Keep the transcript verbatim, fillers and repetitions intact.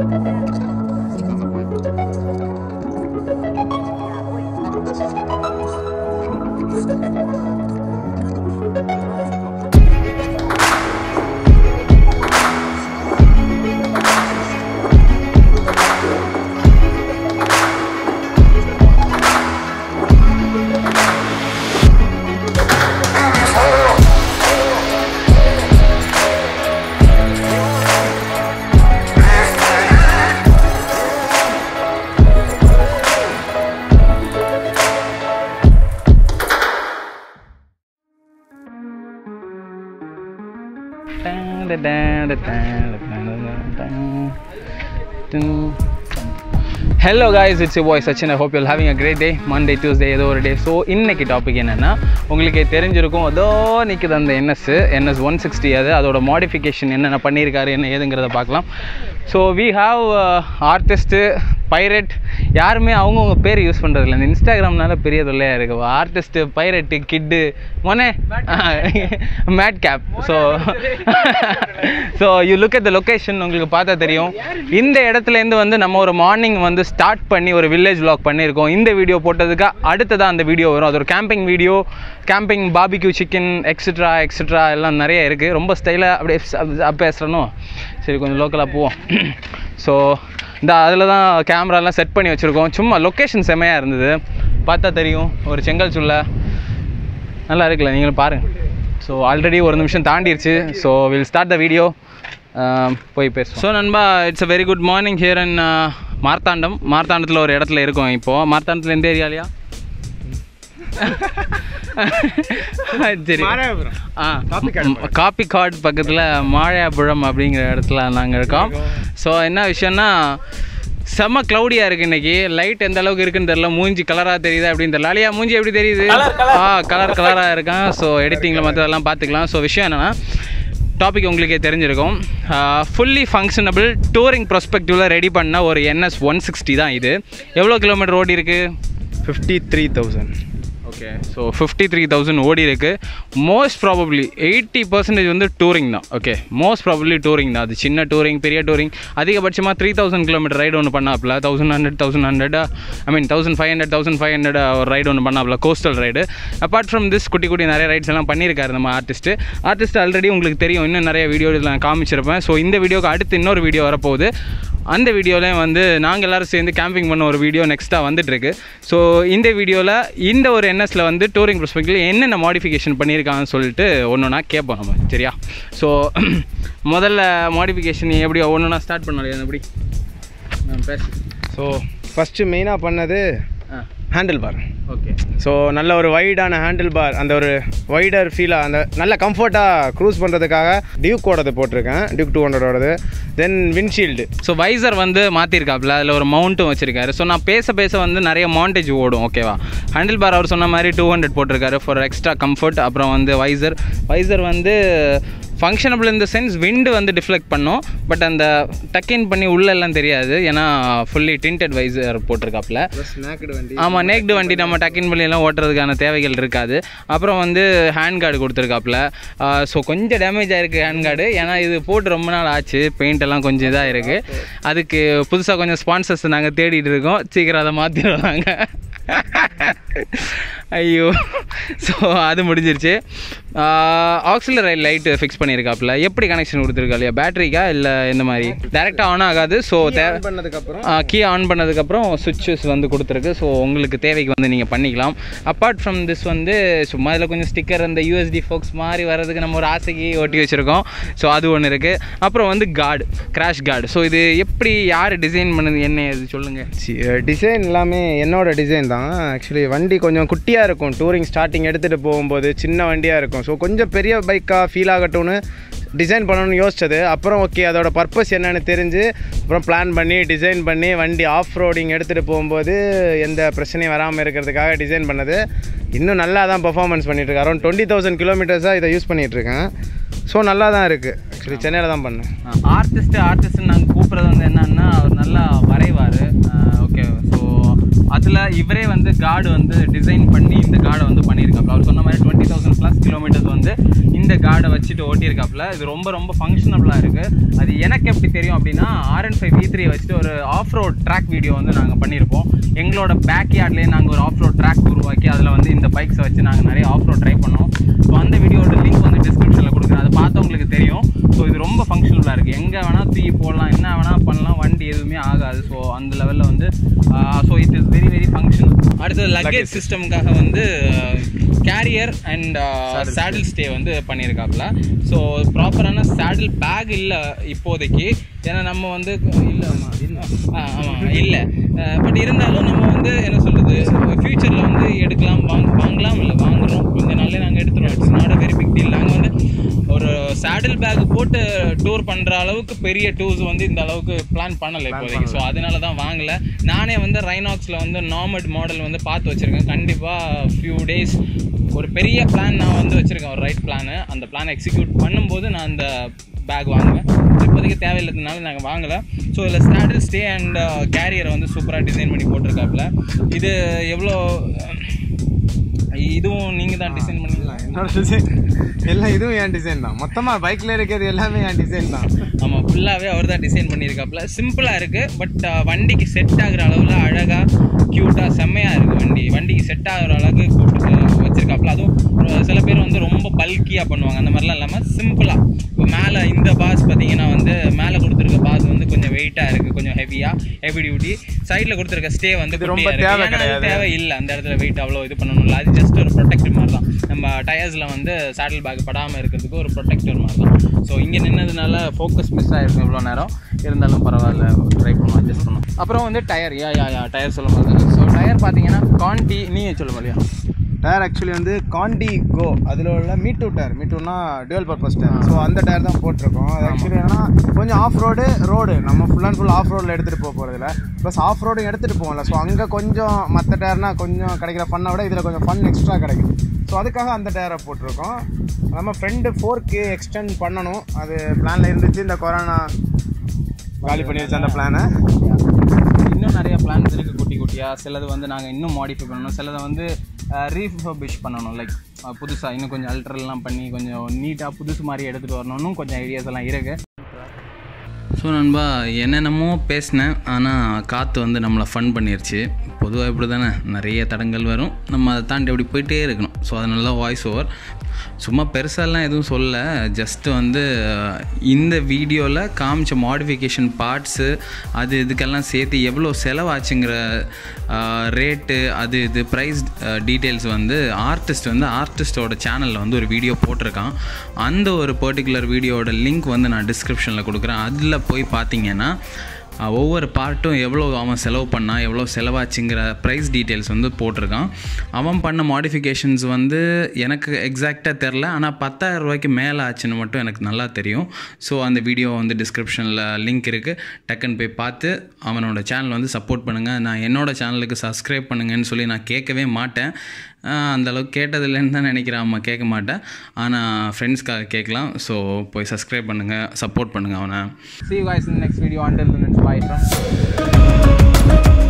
Hello guys, it's your boy Sachin. I hope you're having a great day. Monday, Tuesday, ஏதோ ஒரு டே. So இன்னைக்கு topic என்னென்னா, உங்களுக்கு தெரிஞ்சிருக்கும் அதோ நிற்குது அந்த என்எஸ் என்எஸ் ஒன் சிக்ஸ்டி. அது அதோட மாடிஃபிகேஷன் என்னென்ன பண்ணியிருக்காரு என்ன ஏதுங்கிறத பார்க்கலாம். So we have artist, pirate, யாருமே அவங்கவுங்க பேர் யூஸ் பண்ணுறதில்ல. இந்த இன்ஸ்டாகிராம்னால பெரிய தொல்லையாக இருக்குது. ஆர்டிஸ்ட்டு, பைரட்டு, கிட்டு, மொனே, மேட் கேப். So so you look at the location, உங்களுக்கு பார்த்தா தெரியும். இந்த இடத்துலேருந்து வந்து நம்ம ஒரு மார்னிங் வந்து ஸ்டார்ட் பண்ணி ஒரு வில்லேஜ் விலாக் பண்ணியிருக்கோம். இந்த வீடியோ போட்டதுக்கு அடுத்ததான் அந்த வீடியோ வரும். அது ஒரு camping video, camping, barbecue chicken, extra extra எல்லாம் நிறைய இருக்குது. ரொம்ப ஸ்டைலாக அப்படியே பேசுகிறனோ, சரி கொஞ்சம் லோக்கலாக போவோம். ஸோ இந்த அதில் தான் கேமராலாம் செட் பண்ணி வச்சுருக்கோம். சும்மா லொக்கேஷன் செம்மையாக இருந்தது, பார்த்தா தெரியும். ஒரு செங்கல் சுல்ல நல்லா இருக்குல்ல, நீங்களும் பாருங்கள். ஸோ ஆல்ரெடி ஒரு நிமிஷம் தாண்டிடுச்சு. So will start the video, போய் பேசுவோம். ஸோ நண்பா, it's a very good morning here in Marthandam. மார்த்தாண்டத்தில் ஒரு இடத்துல இருக்கோம் இப்போது. மார்த்தாண்டத்தில் எந்த ஏரியாலையா? சரி, ஆ காப்பிக்காட் பக்கத்தில் மாழையாபுரம் அப்படிங்கிற இடத்துல நாங்கள் இருக்கோம். ஸோ என்ன விஷயம்னா, செம்ம க்ளவுடியாக இருக்குது இன்றைக்கி. லைட் எந்த அளவுக்கு இருக்குன்னு தெரியல, மூஞ்சி கலராக தெரியுது அப்படின்னு தெரியல. அலியா மூஞ்சி எப்படி தெரியுது? ஆ கலர் கலராக இருக்கான். ஸோ எடிட்டிங்கில் மற்றதெல்லாம் பார்த்துக்கலாம். ஸோ விஷயம் என்னென்னா, டாபிக் உங்களுக்கே தெரிஞ்சிருக்கும். ஃபுல்லி ஃபங்க்ஷனபிள் டூரிங் ப்ராஸ்பெக்டிவில் ரெடி பண்ண ஒரு என்எஸ் ஒன் சிக்ஸ்டி தான் இது. எவ்வளோ கிலோமீட்டர் ஓடி இருக்குது? Fifty three thousand. Okay, so fifty three thousand ஓடி இருக்குது. மோஸ்ட் ப்ராபப்ளி எயிட்டி பர்சன்டேஜ் வந்து டூரிங் தான். ஓகே, மோஸ்ட் ப்ராபப்ளி டூரிங் தான். அது சின்ன டூரிங், பெரிய டூரிங். அதிகபட்சமாக த்ரீ தௌசண்ட் கிலோமீட்டர் ரைடு ஒன்று பண்ணாப்புல. Thousand hundred thousand hundred I mean thousand five hundred thousand five hundred ஒரு ரைடு ஒன்று பண்ணாப்புல, coastal ride. Apart from this குட்டி குட்டி நிறைய ரைட்ஸ் எல்லாம் பண்ணியிருக்காரு நம்ம ஆர்டிஸ்ட்டு. ஆர்டிஸ்ட் ஆல்ரெடி உங்களுக்கு தெரியும், இன்னும் நிறைய வீடியோவில் நான் காமிச்சிருப்பேன். ஸோ இந்த வீடியோக்கு அடுத்து இன்னொரு வீடியோ வரப்போகுது. அந்த வீடியோவில் வந்து நாங்கள் எல்லோரும் சேர்ந்து கேம்பிங் பண்ண ஒரு வீடியோ நெக்ஸ்ட்டாக வந்துட்டுருக்கு. ஸோ இந்த வீடியோவில் இந்த ஒரு என்எஸில் வந்து டூரிங் ப்ராஸ்பெக்டில் என்னென்ன மாடிஃபிகேஷன் பண்ணியிருக்காங்கன்னு சொல்லிட்டு ஒன்று ஒன்றா கேட்போம் நம்ம, சரியா? ஸோ முதல்ல மாடிஃபிகேஷன் எப்படி ஒன்று ஒன்றா ஸ்டார்ட் பண்ணலையா? எப்படி நான் பேச. ஸோ ஃபஸ்ட்டு மெயினாக பண்ணது ஹேண்டில் பார். ஓகே, ஸோ நல்ல ஒரு வைடான ஹேண்டில் பார், அந்த ஒரு வைடர் ஃபீலாக, அந்த நல்ல கம்ஃபர்ட்டாக க்ரூஸ் பண்ணுறதுக்காக டியூக்கோடது போட்டிருக்கேன், டியூக் டூ ஹண்ட்ரடோடது. Then windshield. ஸோ வைசர் வந்து மாற்றிருக்காப்புல, அதில் ஒரு மவுண்ட்டும் வச்சுருக்காரு. ஸோ நான் பேச பேச வந்து நிறைய மவுண்டேஜ் ஓடும். ஓகேவா? ஹேண்டில் பார் அவர் சொன்ன மாதிரி டூ ஹண்ட்ரட் போட்டிருக்காரு ஃபார் எக்ஸ்ட்ரா கம்ஃபர்ட். அப்புறம் வந்து வைசர் வைசர் வந்து ஃபங்க்ஷனபிள் இந்த சென்ஸ், விண்டு வந்து டிஃப்ளெக்ட் பண்ணோம். பட் அந்த டக்கின் பண்ணி உள்ளெல்லாம் தெரியாது, ஏன்னா ஃபுல்லி டிண்டட் வைசர் போட்டிருக்காப்புல. ஆமாம், நேக்டு வண்டி நம்ம டக்கின் பண்ணியெல்லாம் ஓட்டுறதுக்கான தேவைகள் இருக்காது. அப்புறம் வந்து ஹேண்ட் கார்டு கொடுத்துருக்காப்புல. ஸோ கொஞ்சம் டேமேஜ் ஆகிருக்கு ஹேண்ட் கார்டு, ஏன்னா இது போட்டு ரொம்ப நாள் ஆச்சு. பெயிண்ட் எல்லாம் கொஞ்சம் இதாக இருக்குது. அதுக்கு புதுசாக கொஞ்சம் ஸ்பான்சர்ஸ் நாங்கள் தேடிட்டு இருக்கோம். சீக்கிரம் அதை மாற்றிடுவாங்க. ஐயோ, ஸோ அது முடிஞ்சிருச்சு. ஆக்சிலரி லைட்டு ஃபிக்ஸ் பண்ணியிருக்காப்புல. எப்படி கனெக்ஷன் கொடுத்துருக்கா இல்லையா? பேட்டரிக்கா இல்லை இந்த மாதிரி டேரெக்டாக ஆன் ஆகாது. ஸோ தேவை பண்ணதுக்கப்புறம் கீ ஆன் பண்ணதுக்கப்புறம் சுவிட்சஸ் வந்து கொடுத்துருக்கு. ஸோ உங்களுக்கு தேவைக்கு வந்து நீங்கள் பண்ணிக்கலாம். அப்பார்ட் ஃப்ரம் திஸ் வந்து சும்மா இதில் கொஞ்சம் ஸ்டிக்கர், அந்த யூஎஸ்டி ஃபோக்ஸ் மாதிரி வர்றதுக்கு நம்ம ஒரு ஆசைக்கு ஒட்டி வச்சுருக்கோம். ஸோ அது ஒன்று இருக்குது. அப்புறம் வந்து கார்டு, கிராஷ் கார்டு. ஸோ இது எப்படி, யார் டிசைன் பண்ணது, என்ன இது சொல்லுங்கள்? டிசைன் எல்லாமே என்னோட டிசைன் தான். ஆக்சுவலி வண்டி கொஞ்சம் குட்டியாக இருக்கும். டூரிங் ஸ்டார்டிங் எடுத்துகிட்டு போகும்போது சின்ன வண்டியாக இருக்கும். ஸோ கொஞ்சம் பெரிய பைக்காக ஃபீல் ஆகட்டும்னு டிசைன் பண்ணணும்னு யோசிச்சது. அப்புறம் ஓகே, அதோட பர்பஸ் என்னென்னு தெரிஞ்சு அப்புறம் பிளான் பண்ணி டிசைன் பண்ணி வண்டி ஆஃப் ரோடிங் எடுத்துகிட்டு போகும்போது எந்த பிரச்சனையும் வராமல் இருக்கிறதுக்காக டிசைன் பண்ணது. இன்னும் நல்லா தான் பர்ஃபார்மன்ஸ் பண்ணிகிட்ருக்கேன். அரௌண்ட் டுவெண்ட்டி தௌசண்ட் கிலோமீட்டர்ஸாக இதை யூஸ் பண்ணிகிட்ருக்கேன். ஸோ நல்லா தான் இருக்குது. ஆக்சுவலி சென்னையில் தான் பண்ணேன். ஆர்டிஸ்ட்டு ஆர்டிஸ்ட்னு நாங்கள் கூப்பிட்றது வந்து என்னன்னா, அவர் நல்லா வரைவார். ஓகே, ஸோ அதில் இவரே வந்து கார்டு வந்து டிசைன் பண்ணி இந்த கார்டை வந்து பண்ணியிருக்காப்புல. அவர் சொன்ன மாதிரி டுவெண்ட்டி தௌசண்ட் ப்ளஸ் கிலோமீட்டர்ஸ் வந்து இந்த கார்டை வச்சுட்டு ஓட்டியிருக்காப்புல. இது ரொம்ப ரொம்ப ஃபங்க்ஷனபுளாக இருக்குது. அது எனக்கு எப்படி தெரியும் அப்படின்னா, R one five V three வச்சுட்டு ஒரு ஆஃப் ரோட் ட்ராக் வீடியோ வந்து நாங்கள் பண்ணியிருப்போம். எங்களோட பேக் யார்ட்லேயே நாங்கள் ஒரு ஆஃப் ரோட் ட்ராக் உருவாக்கி அதில் வந்து இந்த பைக்ஸை வச்சு நாங்கள் நிறைய ஆஃப் ரோட் ட்ரை பண்ணோம். ஸோ அந்த வீடியோட லிங்க் வந்து டிஸ்கிரிப்ஷனில் கொடுக்குறேன், அதை பார்த்தவங்களுக்கு தெரியும். ஸோ இது ரொம்ப ஃபங்க்ஷனபுளாக இருக்குது. எங்கே வேணால் தூக்கி போடலாம், என்ன வேணால் பண்ணலாம், வண்டி எதுவுமே ஆகாது. ஸோ அந்த லெவலில் வந்து so it is very very functional. அடுத்தது லக்கேஜ் சிஸ்டமுக்காக வந்து கேரியர் அண்ட் சேடில் ஸ்டே வந்து பண்ணியிருக்காப்புல. ஸோ ப்ராப்பரான சேடில் பேக் இல்லை இப்போதைக்கு, ஏன்னா நம்ம வந்து இல்லை ஆமாம் இல்லை பட் இருந்தாலும் நம்ம வந்து என்ன சொல்கிறது, ஃப்யூச்சரில் வந்து எடுக்கலாம், வாங்க வாங்கலாம் இல்லை வாங்குகிறோம், கொஞ்சம் நாளே நாங்கள் எடுத்துருவோம். It's not a very big deal. நாங்கள் வந்து ஒரு சேடில் பேக் போட்டு டூர் பண்ணுற அளவுக்கு பெரிய டூர்ஸ் வந்து இந்த அளவுக்கு பிளான் பண்ணலை இப்போதைக்கு. ஸோ அதனால தான் வாங்கலை. நானே வந்து ரைனாக்ஸில் வந்து நார்மட் மாடல் வந்து பார்த்து வச்சுருக்கேன். கண்டிப்பாக ஃபியூ டேஸ் ஒரு பெரிய பிளான் நான் வந்து வச்சுருக்கேன், ஒரு ரைட் பிளானு. அந்த பிளானை எக்ஸிக்யூட் பண்ணும்போது நான் அந்த பேக் வாங்குவேன். இப்போதைக்கு தேவையில்லாததுனால நாங்கள் வாங்கலை. ஸோ இதில் சேடில் ஸ்டே அண்ட் கேரியரை வந்து சூப்பராக டிசைன் பண்ணி போட்டிருக்காப்புல. இது எவ்வளோ, இதுவும் நீங்கள் தான் டிசைன் பண்ணிக்கலாம்? என்னோட டிசைன் எல்லாம் இதுவும் என் டிசைன் தான். மொத்தமாக பைக்கில் இருக்கிறது எல்லாமே என் டிசைன் தான். ஆமாம், ஃபுல்லாகவே அவர் தான் டிசைன் பண்ணியிருக்காப்புல. சிம்பிளாக இருக்குது, பட் வண்டிக்கு செட் ஆகிற அளவில் அழகாக க்யூட்டாக செம்மையாக இருக்குது. வண்டி வண்டிக்கு செட் ஆகிற அளவுக்கு கூப்பிட்டு வச்சுருக்காப்புல. அதுவும் சில பேர் வந்து ரொம்ப பல்கியாக பண்ணுவாங்க, அந்த மாதிரிலாம் இல்லாமல் சிம்பிளாக. இப்போ மேலே இந்த பாஸ் பார்த்தீங்கன்னா வந்து மேலே கொடுத்துருக்க பாஸ் வந்து கொஞ்சம் வெயிட்டாக இருக்குது, கொஞ்சம் ஹெவியாக ஹெவி டியூட்டி. சைடில் கொடுத்துருக்க ஸ்டே வந்து ரொம்ப தேவை தேவை இல்லை, அந்த இடத்துல வெயிட் அவ்வளோ இது பண்ணணும்ல. அது ஜஸ்ட் ஒரு ப்ரொடெக்டர் மாதிரி தான். நம்ம டயர்ஸில் வந்து சேடில் பேக் படாமல் இருக்கிறதுக்கு ஒரு ப்ரொடெக்டர் மாதிரி தான். ஸோ இங்கே நின்னதுனால ஃபோக்கஸ் மிஸ் ஆகிருக்கும் இவ்வளோ நேரம். இருந்தாலும் பரவாயில்ல, ட்ரை பண்ணலாம், அட்ஜஸ்ட் பண்ணலாம். அப்புறம் வந்து டயர், யா யா யா டயர் சொல்ல மாதிரி. ஸோ டயர் பார்த்தீங்கன்னா காண்டி, நீயே சொல்ல மாதிரியா டயர் ஆக்சுவலி வந்து காண்டி கோ, அதில் உள்ள மீட்டூ டயர். மீட்டூனா டுவெல் பர்பஸ் டயர். ஸோ அந்த டயர் தான் போட்டிருக்கோம். அது ஆக்சுவலி என்னன்னா கொஞ்சம் ஆஃப் ரோடு ரோடு நம்ம ஃபுல் அண்ட் ஃபுல் ஆஃப் ரோடில் எடுத்துகிட்டு போக போகிறதில்ல, ப்ளஸ் ஆஃப் ரோடும் எடுத்துகிட்டு போகல. ஸோ அங்கே கொஞ்சம் மற்ற டயர்னால் கொஞ்சம் கிடைக்கிற ஃபன்னை விட இதில் கொஞ்சம் ஃபன் எக்ஸ்ட்ரா கிடைக்கும். ஸோ அதுக்காக அந்த டயரை போட்டிருக்கோம். நம்ம ஃப்ரெண்டு ஃபோர் கே எக்ஸ்டெண்ட் பண்ணணும், அது பிளானில் இருந்துச்சு. இந்த கொரோனா காலி பண்ணிடுச்சு அந்த பிளானை. இன்னும் நிறைய பிளான்ஸ் இருக்குது குட்டி குட்டியாக. சிலது வந்து நாங்கள் இன்னும் மாடிஃபை பண்ணணும், சிலதை வந்து ரீஃபர்பிஷ் பண்ணணும். லைக் புதுசாக இன்னும் கொஞ்சம் அல்ட்ரெல்லாம் பண்ணி கொஞ்சம் நீட்டாக புதுசு மாதிரி எடுத்துகிட்டு வரணும்னு கொஞ்சம் ஐடியாஸ் எல்லாம் இருக்குது. ஸோ நண்பா, என்னென்னமோ பேசினேன், ஆனால் காற்று வந்து நம்மளை ஃபன் பண்ணிருச்சு. பொதுவாக இப்படி தானே, நிறைய தடங்கள் வரும், நம்ம அதை தாண்டி அப்படி போயிட்டே இருக்கணும். ஸோ அதனால தான் வாய்ஸ் ஓவர். சும்மா பெருசாலாம் எதுவும் சொல்ல, ஜஸ்ட்டு வந்து இந்த வீடியோவில் காமிச்ச மாடிஃபிகேஷன் பார்ட்ஸு அது இதுக்கெல்லாம் சேர்த்து எவ்வளோ செலவாச்சுங்கிற ரேட்டு, அது இது ப்ரைஸ் டீட்டெயில்ஸ் வந்து ஆர்டிஸ்ட் வந்து ஆர்டிஸ்ட்டோட சேனலில் வந்து ஒரு வீடியோ போட்டிருக்கான். அந்த ஒரு பர்டிகுலர் வீடியோட லிங்க் வந்து நான் டிஸ்கிரிப்ஷனில் கொடுக்குறேன். அதில் போய் பார்த்தீங்கன்னா ஒவ்வொரு பார்ட்டும் எவ்வளோ அவன் செலவு பண்ணால், எவ்வளோ செலவாச்சுங்கிற ப்ரைஸ் டீட்டெயில்ஸ் வந்து போட்டிருக்கான். அவன் பண்ண மாடிஃபிகேஷன்ஸ் வந்து எனக்கு எக்ஸாக்டாக தெரில, ஆனால் பத்தாயிரம் ரூபாய்க்கு மேலே ஆச்சுன்னு மட்டும் எனக்கு நல்லா தெரியும். ஸோ அந்த வீடியோ வந்து டிஸ்கிரிப்ஷனில் லிங்க் இருக்குது, டக்குன்னு போய் பார்த்து அவனோட சேனல் வந்து சப்போர்ட் பண்ணுங்கள். நான் என்னோடய சேனலுக்கு சப்ஸ்கிரைப் பண்ணுங்கன்னு சொல்லி நான் கேட்கவே மாட்டேன், அந்தளவுக்கு கேட்டதில்லைன்னு தான் நினைக்கிறேன். அம்மா கேட்க மாட்டேன், ஆனால் ஃப்ரெண்ட்ஸ்க்காக கேட்கலாம். ஸோ போய் சப்ஸ்கிரைப் பண்ணுங்கள், சப்போர்ட் பண்ணுங்கள் அவனை. See you guys in the next video. Until then, it's bye from